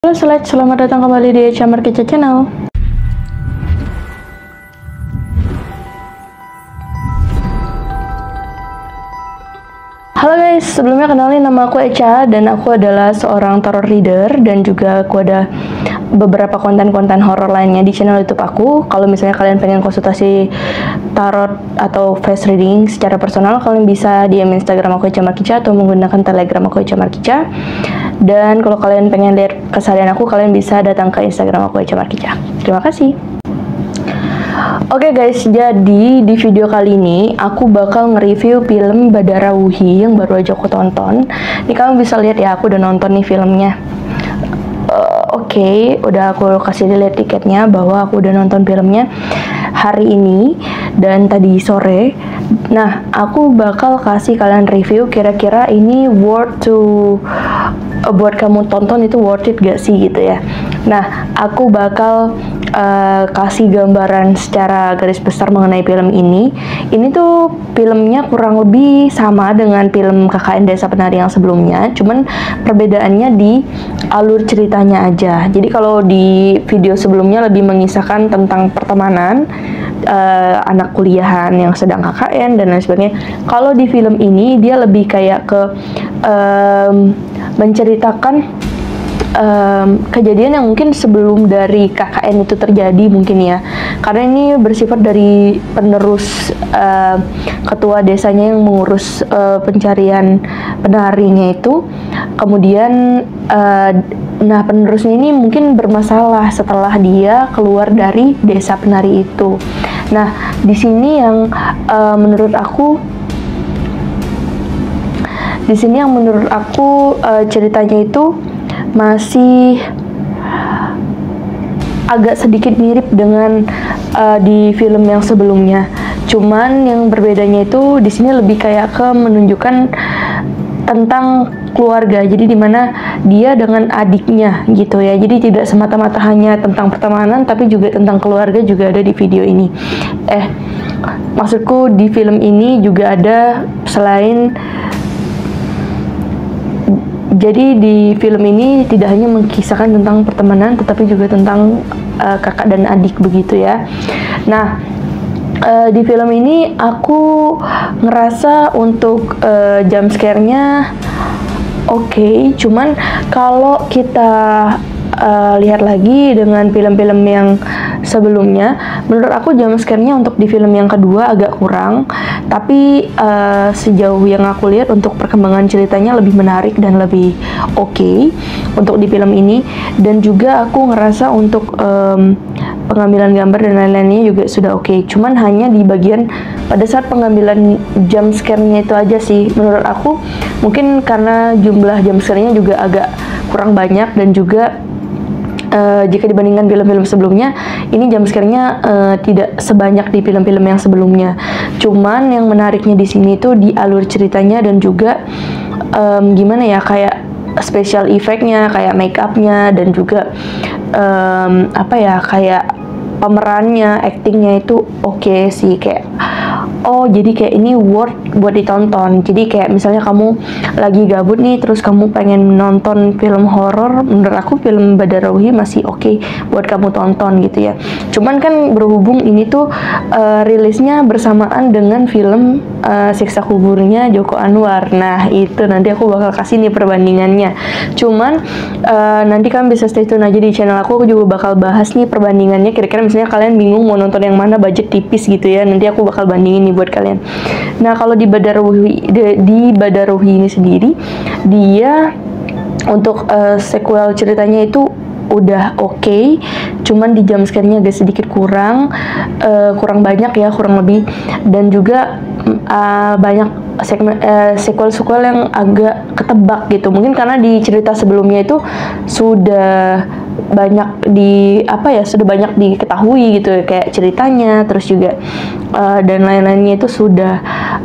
Halo Select, selamat datang kembali di Chamar Kece Channel. Halo guys, sebelumnya kenalin nama aku Echa dan aku adalah seorang tarot reader dan juga aku ada beberapa konten-konten horor lainnya di channel YouTube aku. Kalau misalnya kalian pengen konsultasi tarot atau face reading secara personal, kalian bisa DM Instagram aku Echa Markica atau menggunakan Telegram aku Echa Markica. Dan kalau kalian pengen lihat keseharian aku, kalian bisa datang ke Instagram aku Echa Markica. Terima kasih. Oke guys, jadi di video kali ini aku bakal nge-review film Badarawuhi yang baru aja aku tonton. Ini kamu bisa lihat ya, aku udah nonton nih filmnya. Oke, udah aku kasih lihat tiketnya bahwa aku udah nonton filmnya hari ini dan tadi sore. Nah, aku bakal kasih kalian review kira-kira ini worth to buat kamu tonton, itu worth it gak sih gitu ya. Nah, aku bakal kasih gambaran secara garis besar mengenai film ini. Ini tuh filmnya kurang lebih sama dengan film KKN Desa Penari yang sebelumnya, cuman perbedaannya di alur ceritanya aja. Jadi kalau di video sebelumnya lebih mengisahkan tentang pertemanan anak kuliahan yang sedang KKN dan lain sebagainya. Kalau di film ini dia lebih kayak ke menceritakan kejadian yang mungkin sebelum dari KKN itu terjadi mungkin ya, karena ini bersifat dari penerus ketua desanya yang mengurus pencarian penarinya itu. Kemudian nah penerusnya ini mungkin bermasalah setelah dia keluar dari desa penari itu. Nah di sini yang menurut aku ceritanya itu masih agak sedikit mirip dengan di film yang sebelumnya. Cuman yang berbedanya itu di sini lebih kayak ke menunjukkan tentang keluarga. Jadi dimana dia dengan adiknya gitu ya. Jadi tidak semata-mata hanya tentang pertemanan, tapi juga tentang keluarga juga ada di video ini. Maksudku di film ini juga ada selain. Jadi di film ini tidak hanya mengisahkan tentang pertemanan, tetapi juga tentang kakak dan adik begitu ya. Nah, di film ini aku ngerasa untuk jump scare-nya oke. Cuman kalau kita lihat lagi dengan film-film yang sebelumnya, menurut aku jump scare-nya untuk di film yang kedua agak kurang. Tapi sejauh yang aku lihat untuk perkembangan ceritanya lebih menarik dan lebih oke untuk di film ini. Dan juga aku ngerasa untuk pengambilan gambar dan lain-lainnya juga sudah oke. Cuman hanya di bagian pada saat pengambilan jump scare-nya itu aja sih menurut aku, mungkin karena jumlah jump scare-nya juga agak kurang banyak. Dan juga jika dibandingkan film-film sebelumnya, ini jump scare-nya tidak sebanyak di film-film yang sebelumnya. Cuman yang menariknya di sini tuh di alur ceritanya dan juga gimana ya, kayak special effect-nya, kayak make up-nya, dan juga apa ya, kayak pemerannya, acting-nya itu oke sih. Kayak oh jadi kayak ini worth buat ditonton. Jadi kayak misalnya kamu lagi gabut nih, terus kamu pengen nonton film horor, menurut aku film Badarawuhi masih oke buat kamu tonton gitu ya. Cuman kan berhubung ini tuh rilisnya bersamaan dengan film Siksa Kuburnya Joko Anwar. Nah itu nanti aku bakal kasih nih perbandingannya. Cuman nanti kalian bisa stay tune aja di channel aku juga bakal bahas nih perbandingannya. Kira-kira misalnya kalian bingung mau nonton yang mana, budget tipis gitu ya, nanti aku bakal bandingin nih buat kalian. Nah kalau di Badarawuhi ini sendiri, dia untuk sequel ceritanya itu udah oke. Cuman di jump scare-nya agak sedikit kurang banyak ya, kurang lebih. Dan juga banyak sequel yang agak ketebak gitu. Mungkin karena di cerita sebelumnya itu sudah banyak sudah banyak diketahui gitu ya, kayak ceritanya, terus juga dan lain-lainnya itu sudah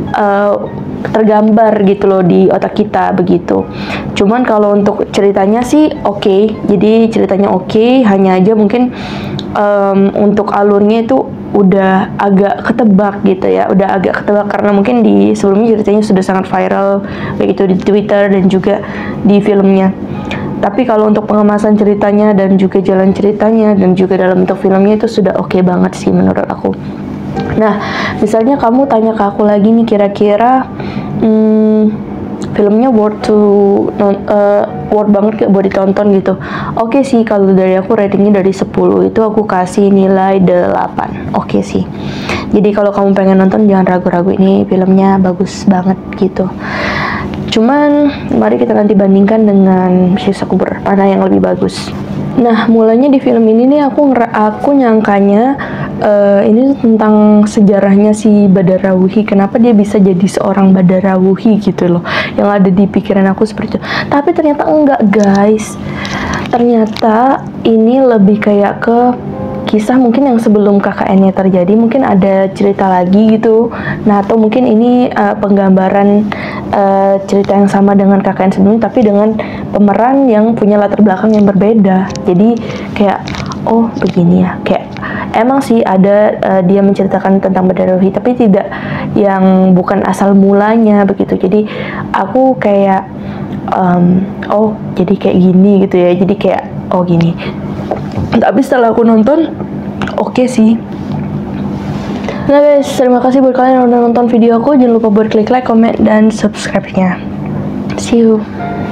tergambar gitu loh di otak kita begitu. Cuman kalau untuk ceritanya sih oke. Jadi ceritanya oke, hanya aja mungkin untuk alurnya itu udah agak ketebak gitu ya, udah agak ketebak karena mungkin di sebelumnya ceritanya sudah sangat viral baik itu di Twitter dan juga di filmnya. Tapi kalau untuk pengemasan ceritanya dan juga jalan ceritanya dan juga dalam bentuk filmnya itu sudah oke banget sih menurut aku. Nah, misalnya kamu tanya ke aku lagi nih, kira-kira filmnya worth banget gak buat ditonton gitu. Oke sih, kalau dari aku ratingnya dari 10 itu aku kasih nilai 8. Oke sih. Jadi kalau kamu pengen nonton jangan ragu-ragu, ini filmnya bagus banget gitu. Cuman mari kita nanti bandingkan dengan Sisa Kubur, mana yang lebih bagus. Nah, mulanya di film ini nih aku nyangkanya ini tentang sejarahnya si Badarawuhi. Kenapa dia bisa jadi seorang Badarawuhi gitu loh. Yang ada di pikiran aku seperti itu. Tapi ternyata enggak, guys. Ternyata ini lebih kayak ke kisah mungkin yang sebelum KKN-nya terjadi, mungkin ada cerita lagi gitu. Nah, atau mungkin ini penggambaran cerita yang sama dengan KKN sebelumnya, tapi dengan pemeran yang punya latar belakang yang berbeda. Jadi kayak, oh begini ya, kayak emang sih ada dia menceritakan tentang Badarawuhi, tapi tidak yang bukan asal mulanya begitu. Jadi aku kayak oh jadi kayak gini gitu ya, jadi kayak oh gini. Tapi setelah aku nonton, oke sih. Nah guys, terima kasih buat kalian yang udah nonton video aku. Jangan lupa buat klik like, comment, dan subscribe-nya. See you.